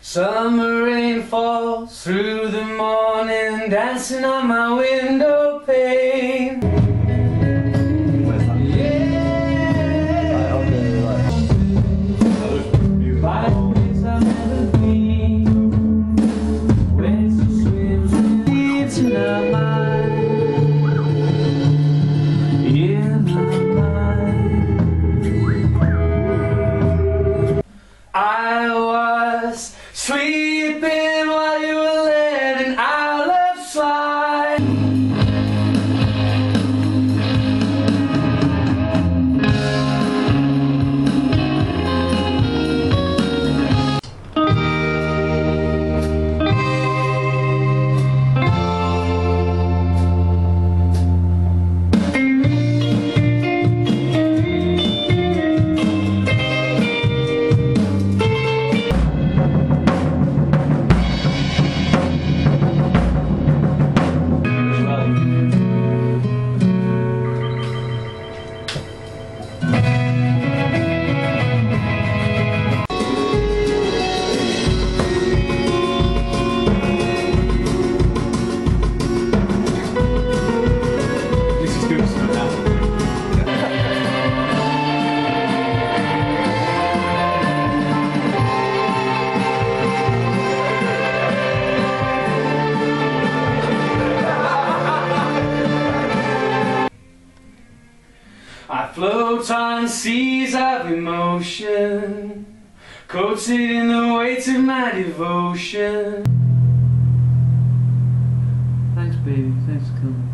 Summer rain falls through the morning, dancing on my window pane. I was sleeping while you were letting our love slide. I float on seas of emotion, coated in the weight of my devotion. Thanks, baby. Thanks for coming.